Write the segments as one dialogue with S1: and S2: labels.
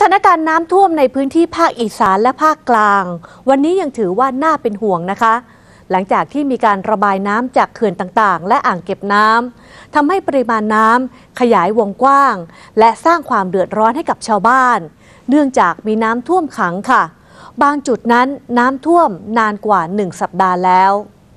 S1: ถานการณ์น้ำท่วมในพื้นที่ภาคอีสานและภาคกลางวันนี้ยังถือว่าน่าเป็นห่วงนะคะหลังจากที่มีการระบายน้ำจากเขื่อนต่างๆและอ่างเก็บน้ำทำให้ปริมาณน้ำขยายวงกว้างและสร้างความเดือดร้อนให้กับชาวบ้านเนื่องจากมีน้ำท่วมขังค่ะบางจุดนั้นน้ำท่วมนานกว่า1 สัปดาห์แล้ว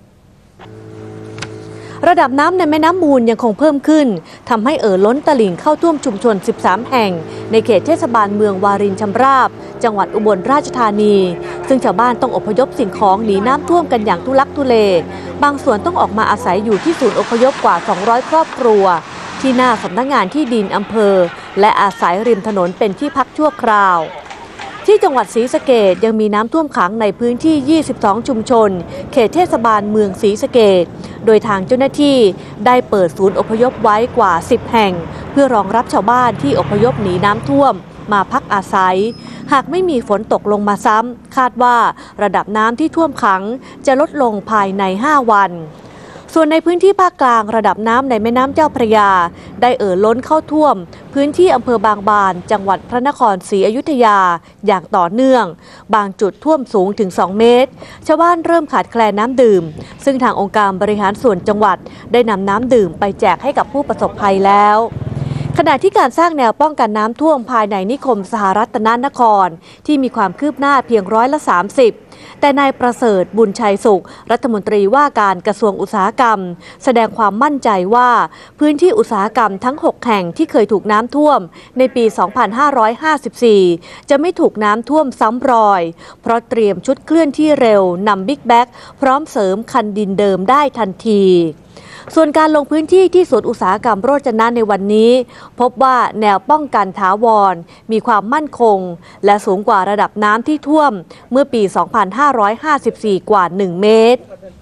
S1: ระดับน้ำในแม่น้ำมูลยังคงเพิ่มขึ้นทำให้ล้นตลิ่งเข้าท่วมชุมชน13 แห่งในเขตเทศบาลเมืองวารินชำราบจังหวัดอุบลราชธานีซึ่งชาวบ้านต้องอพยพสิ่งของหนีน้ำท่วมกันอย่างทุลักทุเลบางส่วนต้องออกมาอาศัยอยู่ที่ศูนย์อพยพกว่า200 ครอบครัวที่หน้าสำนักงานที่ดินอำเภอและอาศัยริมถนนเป็นที่พักชั่วคราวที่จังหวัดศรีสะเกษยังมีน้ำท่วมขังในพื้นที่22 ชุมชนเขตเทศบาลเมืองศรีสะเกษโดยทางเจ้าหน้าที่ได้เปิดศูนย์อพยพไว้กว่า10 แห่งเพื่อรองรับชาวบ้านที่อพยพหนีน้ำท่วมมาพักอาศัยหากไม่มีฝนตกลงมาซ้ำคาดว่าระดับน้ำที่ท่วมขังจะลดลงภายใน5 วันส่วนในพื้นที่ภาคกลางระดับน้ำในแม่น้ำเจ้าพระยาได้ล้นเข้าท่วมพื้นที่อำเภอบางบานจังหวัดพระนครศรีอยุธยาอย่างต่อเนื่องบางจุดท่วมสูงถึง2 เมตรชาวบ้านเริ่มขาดแคลนน้ำดื่มซึ่งทางองค์การบริหารส่วนจังหวัดได้นำน้ำดื่มไปแจกให้กับผู้ประสบภัยแล้วขณะที่การสร้างแนวป้องกันน้ำท่วมภายในนิคมสหรัตนนครที่มีความคืบหน้าเพียง30%แต่นายประเสริฐบุญชัยสุขรัฐมนตรีว่าการกระทรวงอุตสาหกรรมแสดงความมั่นใจว่าพื้นที่อุตสาหกรรมทั้ง6 แห่งที่เคยถูกน้ำท่วมในปี 2554 จะไม่ถูกน้ำท่วมซ้ำรอยเพราะเตรียมชุดเคลื่อนที่เร็วนำบิ๊กแบ็กพร้อมเสริมคันดินเดิมได้ทันทีส่วนการลงพื้นที่ที่สวนอุตสาหกรรมโรจนะในวันนี้พบว่าแนวป้องกันถาวรมีความมั่นคงและสูงกว่าระดับน้ำที่ท่วมเมื่อปี 2554 กว่า 1 เมตร